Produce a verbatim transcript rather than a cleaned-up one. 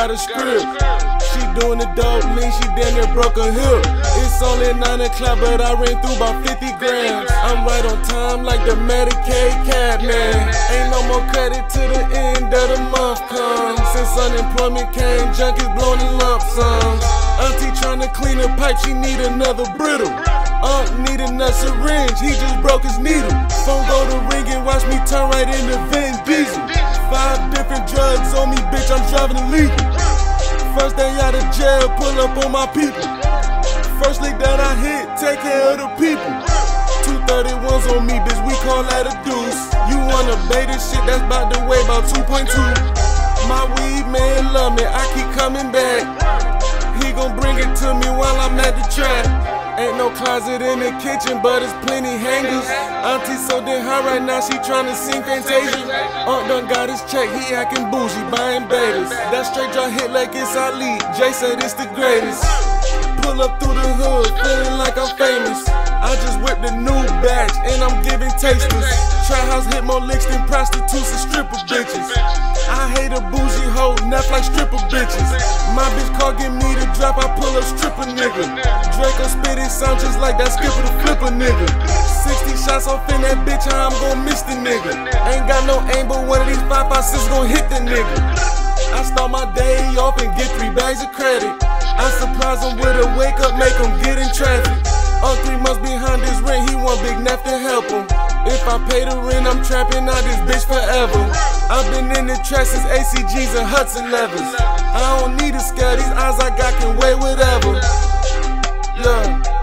got a script. She doing the dope lean, she damn near broke her hip. It's only nine o'clock, but I ran through about fifty grams. I'm right on time like the Medicaid cap, man. Ain't no more credit to the end of the month comes. Since unemployment came, junkies blowing in lump sums. Auntie tryna clean a pipe, she need another brittle. Unc needin' a syringe, he just broke his needle. Phone go to ring and watch me turn right into Vin Diesel. Five different drugs on me, bitch, I'm driving illegal. First day out of jail, pull up on my people. First lick that I hit, take care of the people. two thirty-ones on me, bitch, we call that a deuce. You wanna bait this shit, that's about to weigh about two point two. My weed man love me, I keep coming back. He gon' bring it to me while I'm at the trap. Ain't no closet in the kitchen, but it's plenty hangers. Auntie so damn high right now, she tryna sing Fantasia. Unc done got his check, he acting bougie, buying betas. That straight draw hit like it's Ali, Jay said it's the greatest. Pull up through the hood, feeling like I'm famous. I just whipped a new batch, and I'm giving tasters. Try house hit more licks than prostitutes and stripper bitches. I hate a bougie hoe, nuff like stripper bitches. My bitch car give me the drop, I pull up stripper nigga. Draco spit it sound just like that skipper the flipper nigga. sixty shots off in that bitch, how I'm gon' miss the nigga. Ain't got no aim, but one of these five five six gon' hit the nigga. I start my day off and get three bags of credit. I surprise him with a wake up, make him get in traffic. Unc three months behind his rent, he want Big Neff to help him. If I pay the rent, I'm trapping out this bitch forever. I've been in the track since A C Gs and Hudson levers. I don't need a scale, these eyes I got can weigh whatever. Yeah.